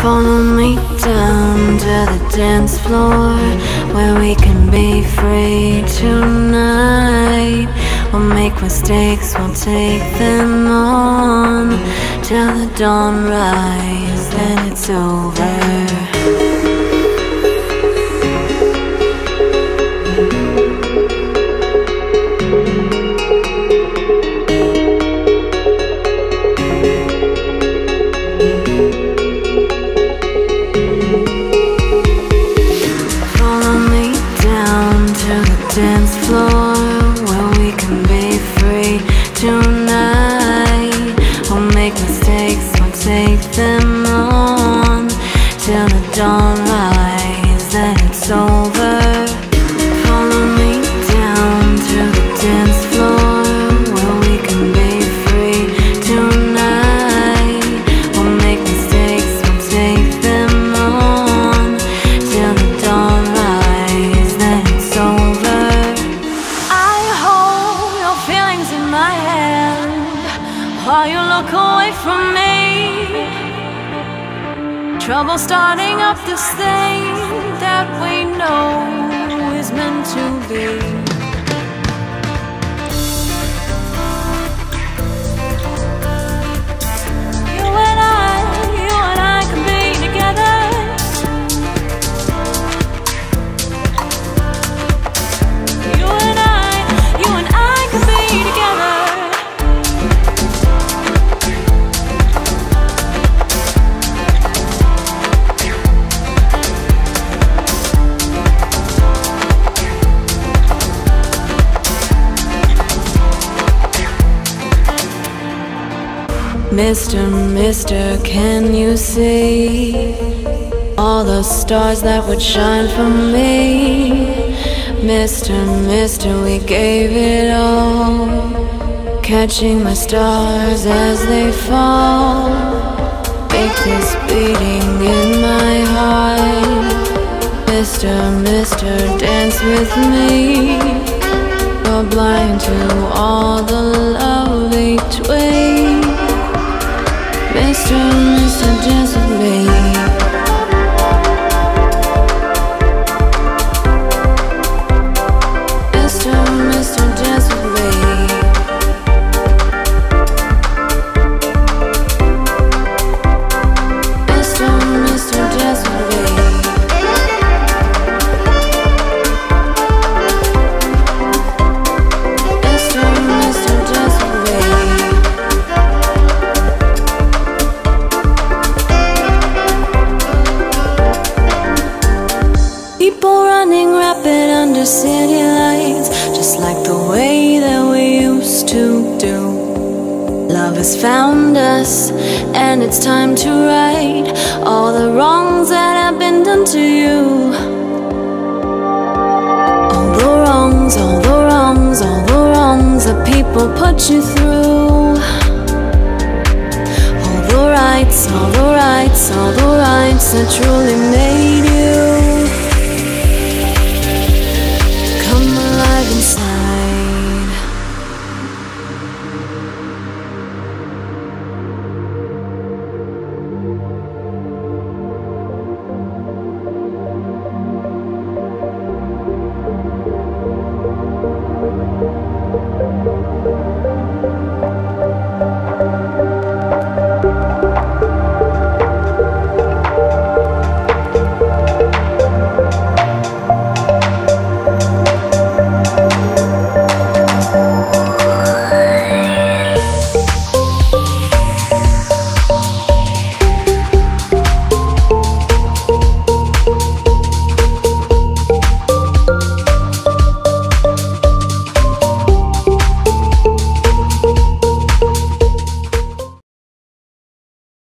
Follow me down to the dance floor, where we can be free tonight. We'll make mistakes, we'll take them on, till the dawn rise, then it's over. Dance floor, where we can be free tonight. We'll make mistakes, we'll take them on, till the dawn rise, then it's over. Follow me down to the dance floor, where we can be free tonight. We'll make mistakes, we'll take them on, till the dawn rise, then it's over. While you look away from me, trouble starting up this thing that we know is meant to be. You and I can be together. You and I can be together. Mister, can you see all the stars that would shine for me? Mister, we gave it all, catching my stars as they fall. Make this beating in my heart. Mister, dance with me. You're blind to all the love between. Mister, dance with me. Mister, dance with me. Mister, dance with me. Mister, dance with me. People running rapid under city lights, just like the way that we used to do. Love has found us, and it's time to right all the wrongs that have been done to you. All the wrongs, all the wrongs, all the wrongs that people put you through. All the rights, all the rights, all the rights that truly made